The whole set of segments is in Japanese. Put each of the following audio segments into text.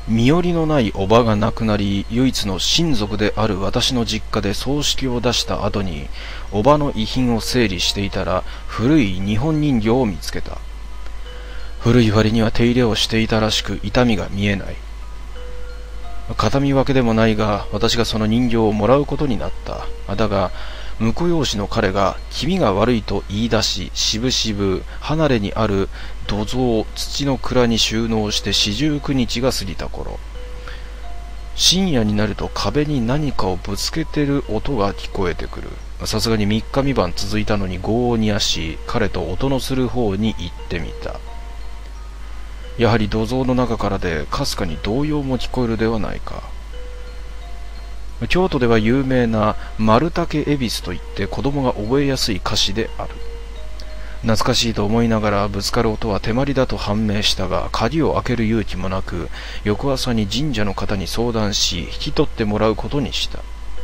身寄りのない叔母が亡くなり、唯一の親族である私の実家で葬式を出した後に、叔母の遺品を整理していたら、古い日本人形を見つけた。古い割には手入れをしていたらしく、痛みが見えない。形見分けでもないが、私がその人形をもらうことになった。だが、婿養子の彼が気味が悪いと言い出し、しぶしぶ離れにある土蔵を土の蔵に収納して49日が過ぎた頃、深夜になると壁に何かをぶつけてる音が聞こえてくる。さすがに3日3晩続いたのに業を煮やし、彼と音のする方に行ってみた。やはり土蔵の中からでかすかに動揺も聞こえるではないか。京都では有名な丸竹恵比寿といって子供が覚えやすい歌詞である。懐かしいと思いながらぶつかる音は手まりだと判明したが、鍵を開ける勇気もなく、翌朝に神社の方に相談し引き取ってもらうことにした。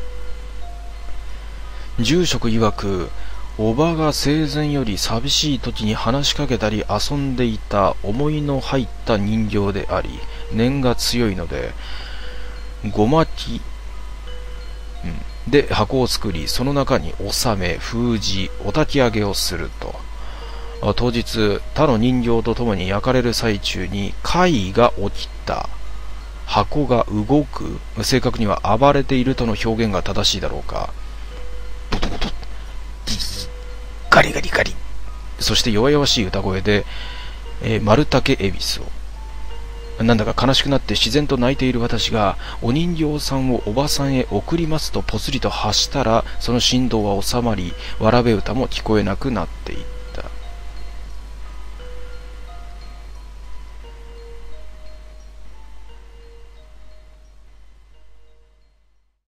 住職曰く、おばが生前より寂しい時に話しかけたり遊んでいた思いの入った人形であり、念が強いのでごまきで箱を作り、その中に納め、封じ、お焚き上げをすると。当日、他の人形と共に焼かれる最中に怪異が起きた。箱が動く。正確には暴れているとの表現が正しいだろうか。ボトボト、ギギギ、ガリガリガリ。そして弱々しい歌声で、丸竹恵比寿を。なんだか悲しくなって自然と泣いている私が、お人形さんをおばさんへ送りますとぽつりと発したら、その振動は収まり、わらべ歌も聞こえなくなっていった。